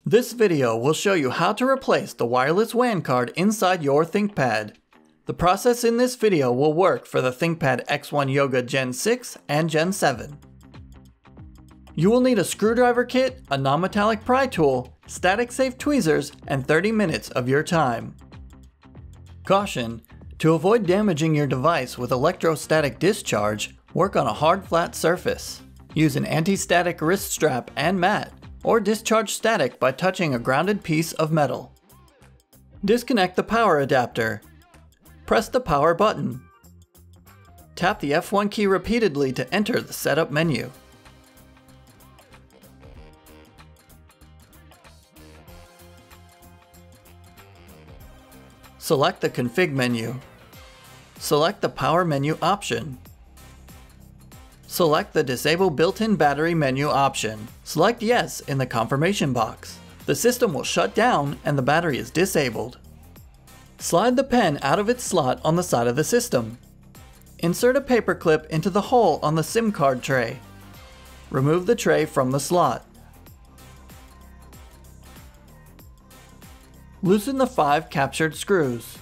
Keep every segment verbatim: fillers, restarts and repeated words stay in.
This video will show you how to replace the wireless W A N card inside your ThinkPad. The process in this video will work for the ThinkPad X one Yoga Gen six and Gen seven. You will need a screwdriver kit, a non-metallic pry tool, static safe tweezers, and thirty minutes of your time. Caution: to avoid damaging your device with electrostatic discharge, work on a hard flat surface. Use an anti-static wrist strap and mat, or discharge static by touching a grounded piece of metal. Disconnect the power adapter. Press the power button. Tap the F one key repeatedly to enter the setup menu. Select the config menu. Select the power menu option. Select the disable built-in battery menu option. Select yes in the confirmation box. The system will shut down and the battery is disabled. Slide the pen out of its slot on the side of the system. Insert a paper clip into the hole on the SIM card tray. Remove the tray from the slot. Loosen the five captured screws.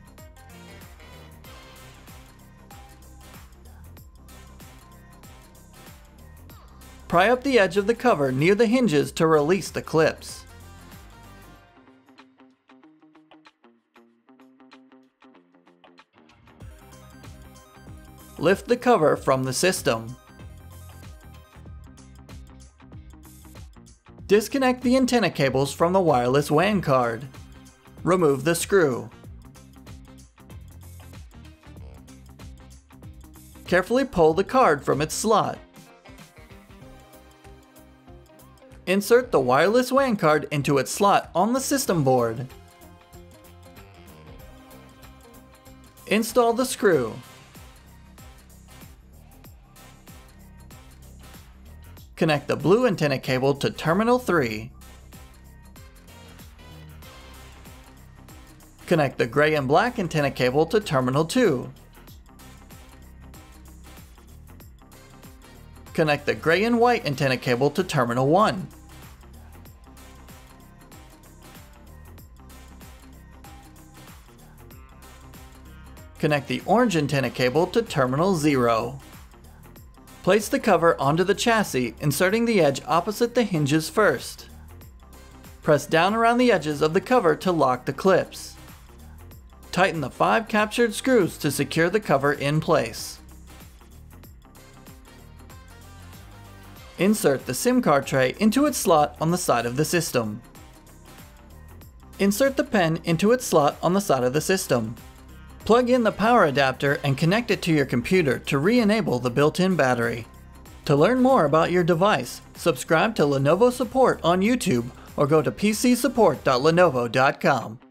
Pry up the edge of the cover near the hinges to release the clips. Lift the cover from the system. Disconnect the antenna cables from the wireless W A N card. Remove the screw. Carefully pull the card from its slot. Insert the wireless W A N card into its slot on the system board. Install the screw. Connect the blue antenna cable to terminal three. Connect the gray and black antenna cable to terminal two. Connect the gray and white antenna cable to terminal one. Connect the orange antenna cable to terminal zero. Place the cover onto the chassis, inserting the edge opposite the hinges first. Press down around the edges of the cover to lock the clips. Tighten the five captured screws to secure the cover in place. Insert the SIM card tray into its slot on the side of the system. Insert the pen into its slot on the side of the system. Plug in the power adapter and connect it to your computer to re-enable the built-in battery. To learn more about your device, subscribe to Lenovo Support on YouTube or go to p c support dot lenovo dot com.